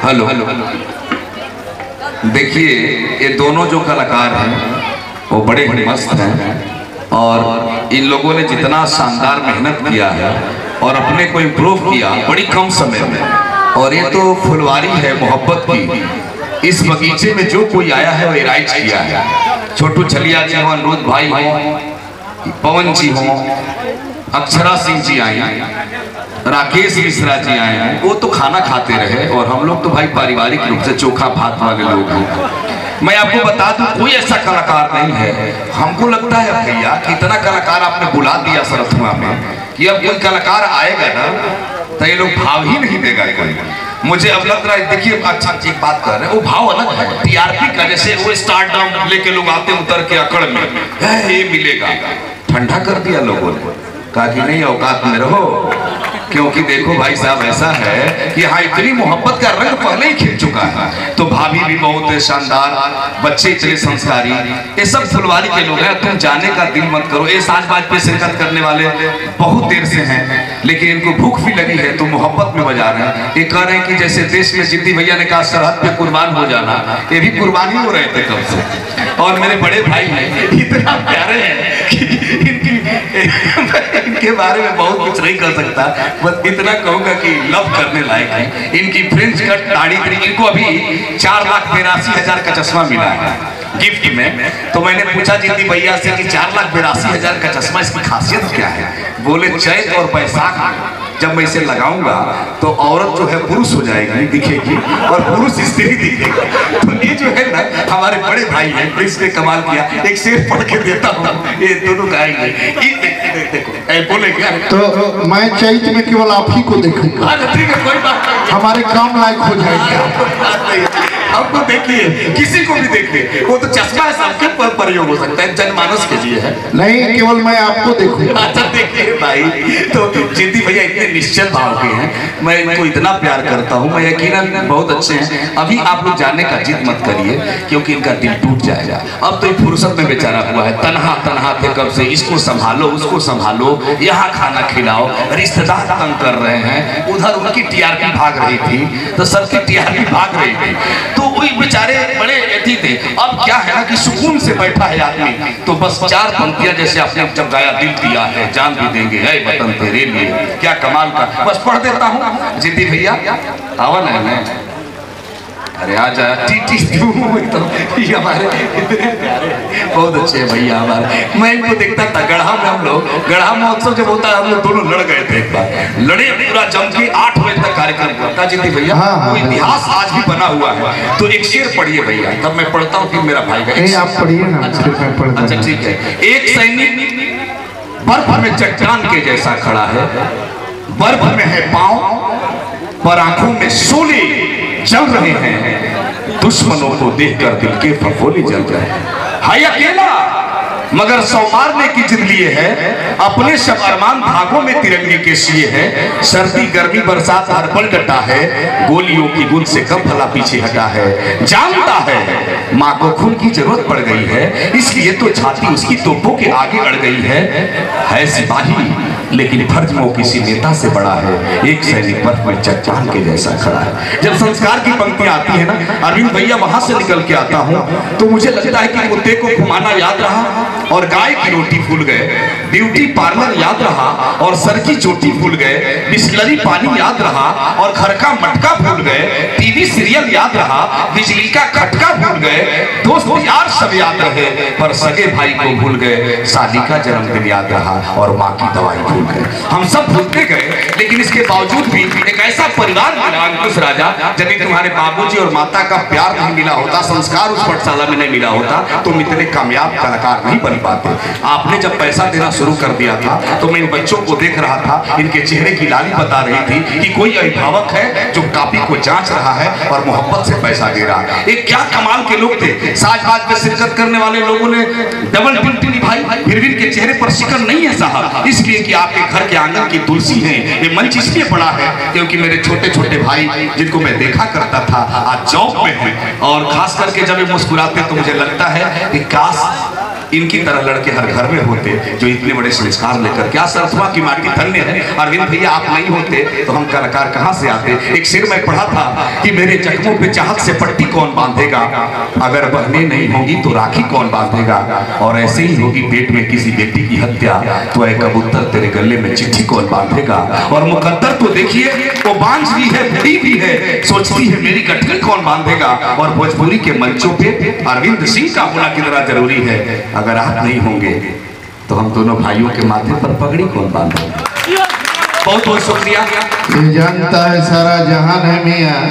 Hello देखिए, ये दोनों जो कलाकार हैं वो बड़े ही मस्त हैं और इन लोगों ने जितना शानदार मेहनत किया है और अपने को इम्प्रूव किया बड़ी कम समय में। और ये तो फुलवारी है मोहब्बत की। इस बगीचे में जो कोई आया है वो राइट किया है। छोटू छलिया जी हो, अनुरोध भाई हो, पवन जी हो, अक्षरा सिंह जी आई, राकेश मिश्रा जी आए हैं। वो तो खाना खाते रहे और हम लोग तो भाई पारिवारिक रूप से चोखा भात वाले लोग हैं। मैं आपको बता दूं, कोई ऐसा कलाकार नहीं है। हमको लगता है भैया कितना कलाकार आपने बुला दिया सरथुआ में कि अब कोई कलाकार आएगा ना तो ये लोग भाव ही नहीं देगा कोई। मुझे अब लग रहा है, देखिए अच्छा एक बात कर रहे हैं, वो भाव अलग है टीआरपी का। जैसे वो स्टारडम लेके लोग आते उतर के अकड़ में ये मिलेगा, ठंडा कर दिया लोगों ने, कहा कि नहीं औकात में रहो। क्योंकि देखो भाई साहब, ऐसा है कि हाँ इतनी मोहब्बत का रंग पहले ही खिल चुका है। तो भाभी भी बहुत शानदार, बच्चे इतने संस्कारी, ये सब फुलवारी के लोग हैं। तुम जाने का दिल मत करो। ये साजबाज पे शिरकत करने वाले बहुत देर से हैं, लेकिन इनको भूख भी लगी है तो मोहब्बत में बजा रहे हैं। ये कह रहे हैं कि जैसे देश में जिद्दी भैया ने कहा सरहद पे कुर्बान हो जाना, ये भी कुर्बान ही हो रहे थे कब से। और मेरे बड़े भाई हैं, इतना प्यारे हैं कि इनके बारे में बहुत कुछ नहीं कर सकता, बस इतना कहूंगा कि लव करने लायक है। इनकी फ्रेंच कट दाढ़ी, इनको अभी 4,82,000 का चश्मा मिला है गिफ्ट में। तो मैंने पूछा जिद्दी भैया से कि 4,82,000 का चश्मा, इसकी खासियत क्या है? बोले चैत और बैसाख जब मैं इसे लगाऊंगा तो औरत जो है पुरुष हो जाएगी, दिखेगी, और पुरुष स्त्री दिखेगा। तो ये जो है ना हमारे बड़े भाई हैं, तो इसने कमाल किया। एक शेर पढ़ के देता हूँ, ये दोनों गाएंगे। देखो बोले क्या? तो मैं चैत में केवल आप ही को देखूंगा, कोई बात नहीं, हमारे काम लायक हो जाएंगे। अब तो देखिए, किसी को भी देखिए, वो तो चश्मा है, सबके पर प्रयोग हो सकता है, जनमानस के लिए है, नहीं केवल मैं आपको देखूंगा। अच्छा देखिए भाई, तो जिद्दी भैया इतने निश्चल भाव के हैं, मैं इनको इतना प्यार करता हूँ। मैं यकीनन बहुत अच्छे हैं। अभी आप लोग जाने का जिद मत करिए क्योंकि इनका दिल टूट जाएगा। अब तो ये फुर्सत में बेचारा हुआ है, तनहा तनहा थे कब से। इसको संभालो, उसको संभालो, यहाँ खाना खिलाओ, रिश्तेदार तंग कर रहे हैं, उधर उनकी टीआरपी भाग रही थी तो सबकी टीआरपी भाग रही थी, तो वही बेचारे बड़े अति थे। अब क्या है ना कि सुकून से बैठा है आदमी, तो बस 4 पंक्तियां जैसे आपने जब गाया, दिल दिया है जान भी देंगे, है वतन तेरे लिए, क्या कमाल का, बस पढ़ देता हूँ। जिद्दी भैया आवा नहीं, अरे आ जा टी एकदम, ये हमारे इतने प्यारे बहुत अच्छे हैं भैया हमारे। मैं इनको देखता था गढ़ा में, हम लोग गढ़ा महोत्सव जब होता है हम लोग दोनों लड़ गए थे एक बार, लड़े पूरा जम के 8 बजे तक कार्यक्रम हुआ था। जिद्दी भैया वो इतिहास आज भी बना हुआ है। तो एक शेर पढ़िए भैया, तब मैं पढ़ता हूँ फिर मेरा भाई का। आप पढ़िए ना। अच्छा ठीक है। एक सैनिक बर्फ में चट्टान के जैसा खड़ा है, बर्फ में है पांव पर आंखों में शोले जल रहे हैं, दुश्मनों को देखकर दिल के फफोले जल रहे हैं। हाय अकेला मगर सौ मारने की जिद लिए है, अपने सब अरमान भागों में तिरंगे के सिए है। सर्दी गर्मी बरसात हर पल डटा है, गोलियों की गुंद से कब भला पीछे हटा है। जानता है माँ को खून की जरूरत पड़ गई है, इसलिए तो छाती उसकी तोपों के आगे अड़ गई है सिपाही लेकिन फर्ज में वो किसी नेता से बड़ा है, एक सैनिक बर्फ में चट्टान के जैसा खड़ा है। जब संस्कार की पंक्तियां आती है ना, अरविंद भैया वहां से निकल के आता हूँ तो मुझे लगता है कि कुत्ते को घुमाना याद रहा और गाय की रोटी भूल गए, ब्यूटी पार्लर याद रहा और सर की चोटी भूल गए, बिस्लरी पानी याद रहा और घर का मटका भूल गए, टीवी सीरियल याद रहा, बिजली का खटका भूल गए, दोस्त यार सब याद रहे पर सगे भाई को भूल गए, शादी का जन्मदिन याद रहा और माँ की दवाई भूल गए। हम सब भूलते गए, लेकिन इसके बावजूद भी एक ऐसा परिवार मिला अंकुश राजा, यदि तुम्हारे बाबूजी और माता का प्यार नहीं मिला होता, संस्कार उस पाठशाला में नहीं मिला होता, तुम इतने कामयाब कलाकार नहीं बन पाते। आपने जब पैसा देना शुरू कर दिया था तो मैं इन बच्चों को देख रहा था, इनके चेहरे की लाली बता रही थी कि कोई अभिभावक है जो कॉपी को जांच रहा है और मोहब्बत से पैसा दे रहा है। ये क्या कमाल के लोग थे। साजबाज में शिरकत करने वाले लोगों ने डबल ड्यूटी निभाई, फिर भी इनके चेहरे पर शिकन नहीं है साहब, इसलिए कि आपके घर के आंगन की तुलसी है। ये मंच इसलिए बड़ा है क्योंकि मेरे छोटे छोटे भाई जिनको मैं देखा करता था आज जॉब में है, और खास करके जब ये मुस्कुराते तो मुझे लगता है कि काश इनकी तरह लड़के हर घर में होते जो इतने बड़े संस्कार लेकर, क्या सरसवा की माटी धन्य है। अरविंद भैया आप नहीं होते तो हम कलाकार कहाँ से आते। एक शेर में पढ़ा था कि मेरे जख्मों पे चाहत से पट्टी कौन बांधेगा, अगर बहनें नहीं होंगी तो राखी कौन बांधेगा, और ऐसे ही होगी पेट में किसी बेटी की हत्या तो ऐ कबूतर तेरे गले में चिट्ठी कौन बांधेगा। और मुकद्दर तो देखिए वो बांझ भी है, बूढ़ी भी है, सोचती है मेरी गठरी कौन बांधेगा। और भोजपुरी के मंचों पे अरविंद सिंह का होना कितना जरूरी है। अगर आप नहीं होंगे तो हम दोनों भाइयों के माथे पर पगड़ी कौन बांधेगा। बहुत बहुत शुक्रिया। ये जानता है सारा जहान है मियाँ,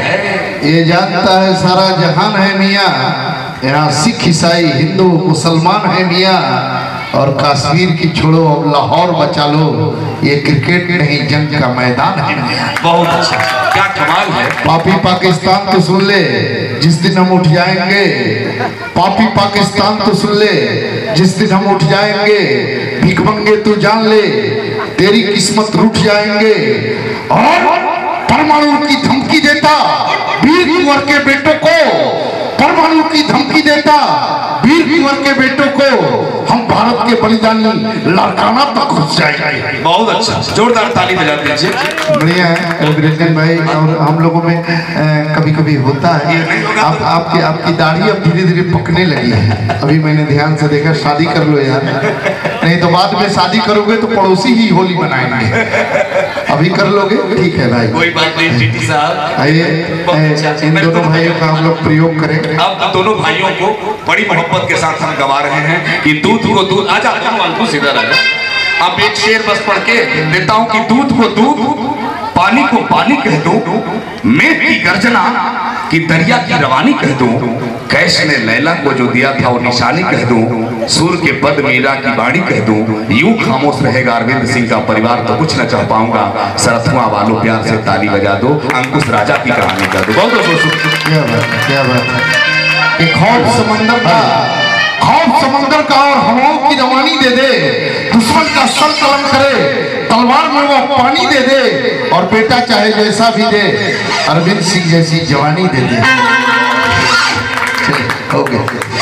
ये जानता है सारा जहान है मियाँ, यहाँ सिख ईसाई हिंदू मुसलमान है मियाँ, और कश्मीर की छोड़ो अब लाहौर बचा लो, ये क्रिकेट नहीं जंग का मैदान है मियाँ। बहुत अच्छा, क्या कमाल है। पापी पाकिस्तान तो सुन ले जिस दिन हम उठ जाएंगे, पापी पाकिस्तान तो सुन ले जिस दिन हम उठ जाएंगे, भिखमंगे तू जान ले तेरी किस्मत रूठ जाएंगे। और परमाणु की धमकी देता वीर कुंवर के बेटों को, परमाणु की धमकी देता वीर कुंवर के बेटों को हम भारत के बलिदानी लारकाना तक घुस जाएंगे। बहुत अच्छा, जोरदार ताली बजा दीजिए। बढ़िया है वीरेंद्र भाई। और हम लोगों में कभी कभी होता है, आपकी दाढ़ी अब धीरे धीरे पकने लगी है। अभी मैंने ध्यान से देखा, शादी कर लो यार, नहीं तो बाद में शादी करोगे तो पड़ोसी ही होली मनाएंगे। अभी कर लोगे ठीक है भाई, कोई बात नहीं जीटी साहब। आइए इन दोनों भाइयों का हम लोग प्रयोग करें। अब दोनों भाइयों को बड़ी मोहब्बत के साथ हम गवा रहे हैं कि दूध को दूध, आजा अंकुश इधर आजा। अब एक शेर बस पढ़ के देता हूं कि दूध को दूध, पानी को पानी कह दूं, मेघ की गर्जना कि दरिया की रवानी कह दूं, कैश ने लैला को जो दिया था वो निशानी कह दूं, सूर के पद मीरा की बाणी कह दूं, यूं खामोश रहेगा अरविंद सिंह का परिवार तो कुछ न कह पाऊंगा, सरथुआ वालों प्यार से ताली बजा दो, अंकुश राजा की कहानी कह दो। बहुत बहुत शुक्रिया। क्या बात। एक खौफ समंदर का, खौफ समंदर का और हवाओं की रवानी दे दे, दुश्मन का सर कलम करे तलवार में वो पानी दे दे, और बेटा चाहे जैसा भी दे अरविंद सिंह जैसी जवानी दे दे। चलिए, हो गया।